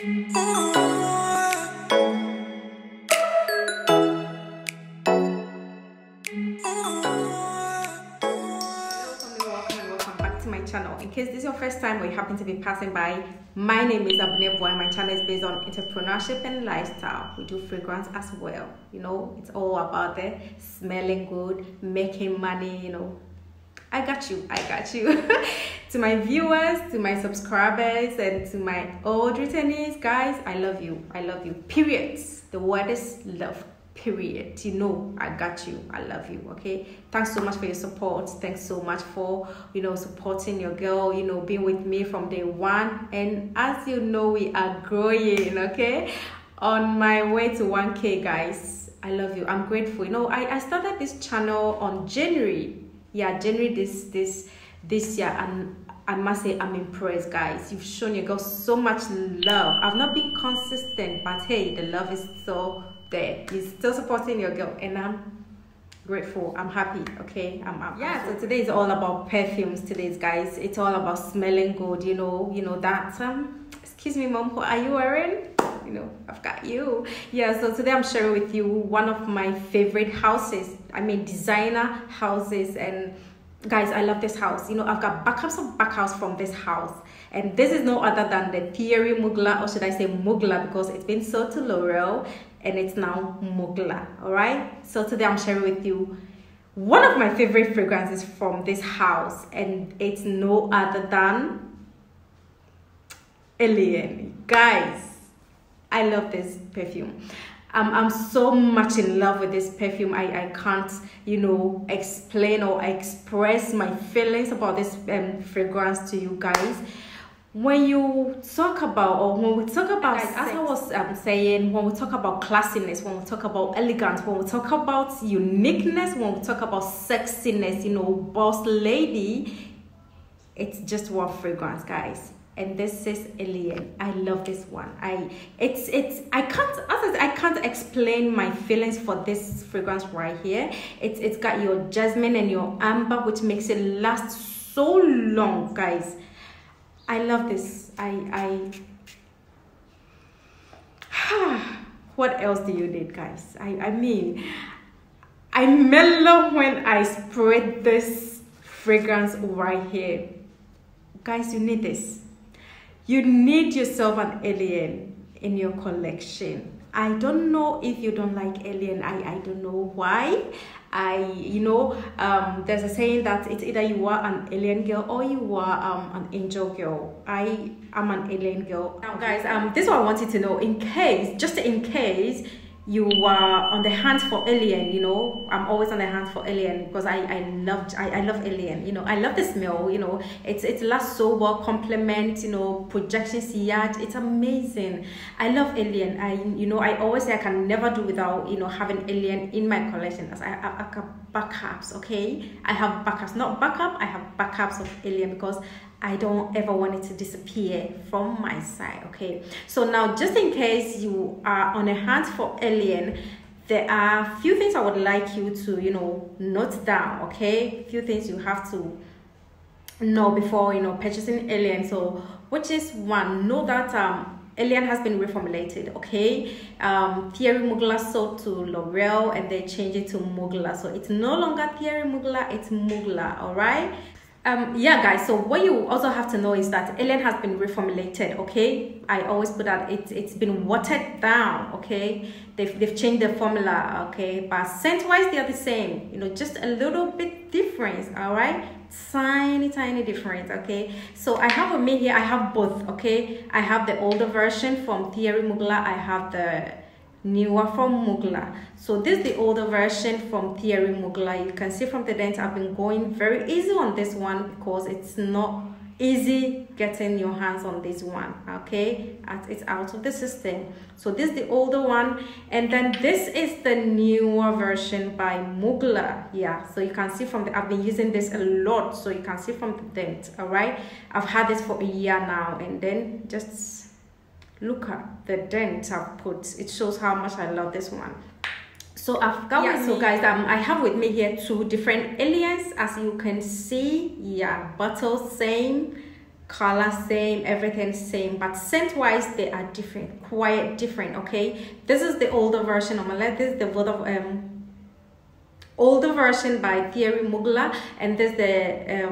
Welcome back to my channel. In case this is your first time or you happen to be passing by, my name is Abuneboy and my channel is based on entrepreneurship and lifestyle. We do fragrance as well. You know, it's all about the smelling good, making money, you know. I got you. To my viewers, to my subscribers, and to my old returnees, guys, I love you. Period. The word is love. Period. You know, I got you. I love you. Okay, thanks so much for your support. Thanks so much for, you know, supporting your girl, you know, being with me from day one. And as you know, we are growing. Okay, on my way to 1K, guys. I love you. I'm grateful. You know, I started this channel on January. Yeah, January this year, and I must say I'm impressed, guys. You've shown your girl so much love. I've not been consistent, but hey, the love is still there. You're still supporting your girl, and I'm grateful. I'm happy. Okay, yeah. So today is all about perfumes. Today's, guys, it's all about smelling good. You know that. Excuse me, mom. What are you wearing? You know, I've got you. Yeah, so today I'm sharing with you one of my favorite houses. I mean, designer houses. And guys, I love this house. You know, I've got backups of backups from this house, and this is no other than the Thierry Mugler, or should I say Mugler, because it's been sold to L'Oreal and it's now Mugler. All right, so today I'm sharing with you one of my favorite fragrances from this house, and it's no other than Alien. Guys, I love this perfume. I'm so much in love with this perfume. I can't, you know, explain or express my feelings about this fragrance to you guys. When you talk about, or when we talk about, guys, as I was saying, when we talk about classiness, when we talk about elegance, when we talk about uniqueness, when we talk about sexiness, you know, boss lady, it's just one fragrance, guys. And this is Alien. I love this one. I can't explain my feelings for this fragrance right here. It's got your jasmine and your amber, which makes it last so long, guys. I love this. What else do you need, guys? I mean, I mellow when I spread this fragrance right here. Guys, you need this. You need yourself an Alien in your collection. I don't know if you don't like Alien. I don't know why. You know, there's a saying that it's either you are an Alien girl or you are an Angel girl. I am an Alien girl. Now, guys, this is what I wanted to know. Just in case you are on the hunt for Alien, you know, I'm always on the hunt for Alien because I love Alien. You know, I love the smell. You know, it lasts so well. Compliment, you know, projection sillage, it's amazing. I love Alien. I always say I can never do without, you know, having Alien in my collection, as I have backups. Okay, I have backups, not backup. I have backups of Alien because I don't ever want it to disappear from my side. Okay, so now, just in case you are on a hunt for Alien, there are a few things I would like you to, you know, note down. Okay, a few things you have to know before, you know, purchasing Alien. So, which is one, know that Alien has been reformulated. Okay, Thierry Mugler sold to L'Oreal and they changed it to Mugler, so it's no longer Thierry Mugler, it's Mugler. All right. Yeah, guys, so what you also have to know is that Alien has been reformulated. Okay, I always put that it's been watered down. Okay, they've changed the formula. Okay, but scent wise they are the same, you know, just a little bit difference. All right, tiny difference. Okay, so I have with me here, I have both. Okay, I have the older version from Thierry Mugler, I have the newer from Mugler. So this is the older version from Thierry Mugler. You can see from the dent I've been going very easy on this one because it's not easy getting your hands on this one. Okay, it's out of the system. So this is the older one, and then this is the newer version by Mugler. Yeah, so you can see from the, I've been using this a lot, so you can see from the dent. All right, I've had this for a year now, and then just look at the dent I've put. It shows how much I love this one. So I've got so guys, I have with me here two different Aliens, as you can see. Yeah, bottles same, color same, everything same, but scent wise they are different, quite different. Okay, this is the older version of Malette. This is the older version by Thierry Mugler, and this is the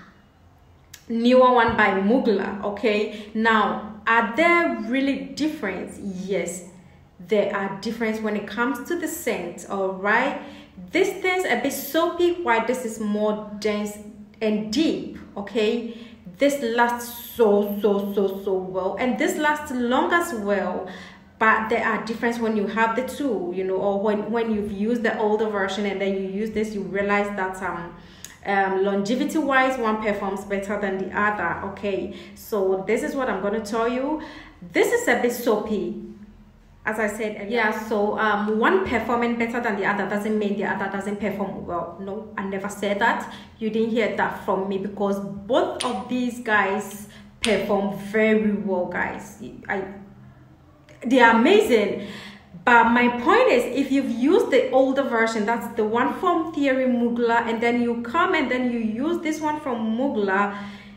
newer one by Mugler. Okay, now are there really difference? Yes, there are difference when it comes to the scent. All right, this thing's a bit soapy, while this is more dense and deep. Okay, this lasts so well, and this lasts long as well. But there are difference when you have the two, you know, or when you've used the older version and then you use this, you realize that longevity wise one performs better than the other. Okay, so this is what I'm going to tell you. This is a bit soapy, as I said earlier. Yeah, so one performing better than the other doesn't mean the other doesn't perform well. No, I never said that. You didn't hear that from me, because both of these guys perform very well, guys. They are amazing. But my point is, if you've used the older version, that's the one from Thierry Mugler, and then you come and then you use this one from Mugler,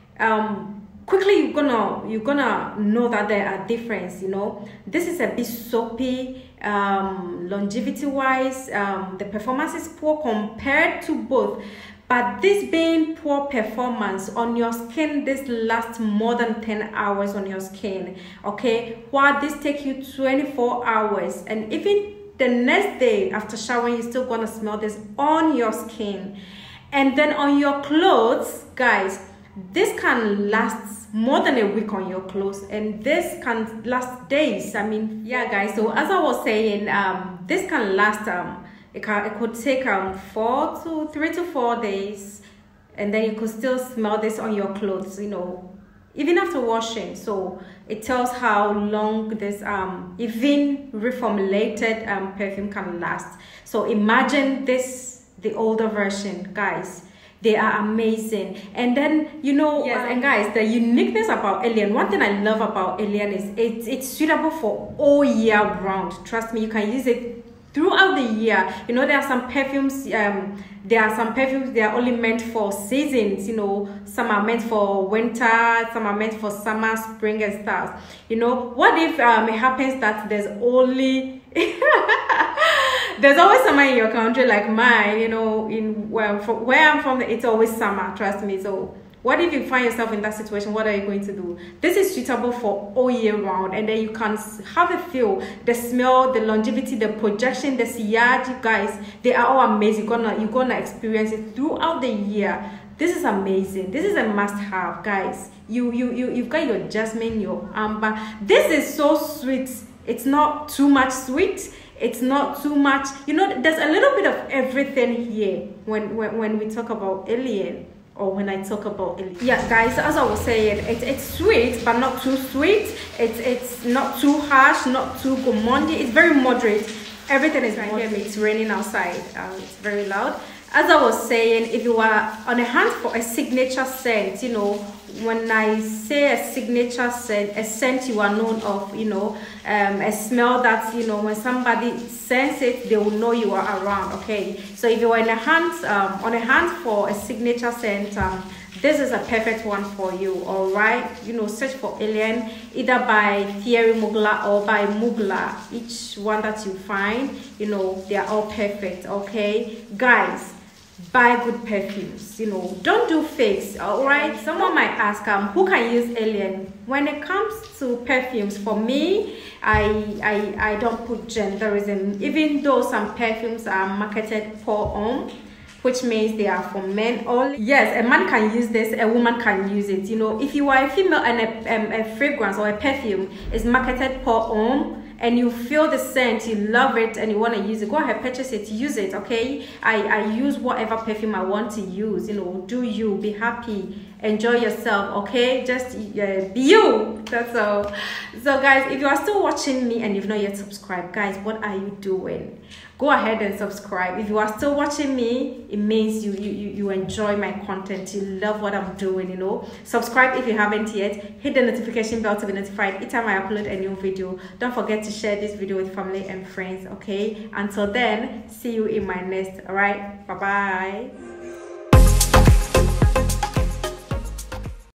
quickly you're gonna know that there are difference. You know, this is a bit soapy, longevity wise, the performance is poor compared to both. But this being poor performance on your skin, this lasts more than 10 hours on your skin. Okay, while this takes you 24 hours, and even the next day after showering, you're still gonna smell this on your skin. And then on your clothes, guys, this can last more than a week on your clothes, and this can last days. I mean, yeah, guys, so as I was saying, this can last it could take 3 to 4 days, and then you could still smell this on your clothes, you know, even after washing. So it tells how long this even reformulated perfume can last. So imagine this, the older version, guys. They are amazing. And then, you know, yes, and guys, the uniqueness about Alien, one thing I love about Alien is it's suitable for all year round. Trust me, you can use it throughout the year. You know, there are some perfumes, they are only meant for seasons. You know, some are meant for winter, some are meant for summer, spring and stuff. You know, what if it happens that there's only there's always summer in your country, like mine, you know, where I'm from, it's always summer, trust me. So what if you find yourself in that situation? What are you going to do? This is suitable for all year round, and then you can have a feel, the smell, the longevity, the projection, the sillage, you guys, they are all amazing. You're gonna experience it throughout the year. This is amazing. This is a must-have, guys. You've got your jasmine, your amber. This is so sweet. It's not too much sweet. It's not too much. You know, there's a little bit of everything here when we talk about Alien. Or when I talk about Alien. Yeah, guys, as I was saying, it's sweet, but not too sweet. It's not too harsh, not too gourmandy. It's very moderate. Everything is right here. It's raining outside. It's very loud. As I was saying, if you are on a hunt for a signature scent, you know, when I say a signature scent, a scent you are known of, you know, a smell that, you know, when somebody sense it, they will know you are around. Okay, so if you are in a hunt, on a hunt for a signature scent, this is a perfect one for you. All right, you know, search for Alien, either by Thierry Mugler or by Mugler. Each one that you find, you know, they are all perfect. Okay, guys, buy good perfumes, you know, don't do fakes. All right, someone might ask who can use Alien. When it comes to perfumes, for me, I don't put genderism, even though some perfumes are marketed pour homme, which means they are for men only. Yes, a man can use this, a woman can use it. You know, if you are a female and a fragrance or a perfume is marketed pour homme, and you feel the scent, you love it, and you want to use it, go ahead, purchase it, use it. Okay, I use whatever perfume I want to use. You know, do you, be happy, enjoy yourself. Okay, just be you. That's all. So guys, if you are still watching me and you've not yet subscribed, guys, what are you doing? Go ahead and subscribe. If you are still watching me, it means you enjoy my content, you love what I'm doing. You know, subscribe if you haven't yet. Hit the notification bell to be notified each time I upload a new video. Don't forget to share this video with family and friends. Okay, until then, see you in my next. All right, bye bye.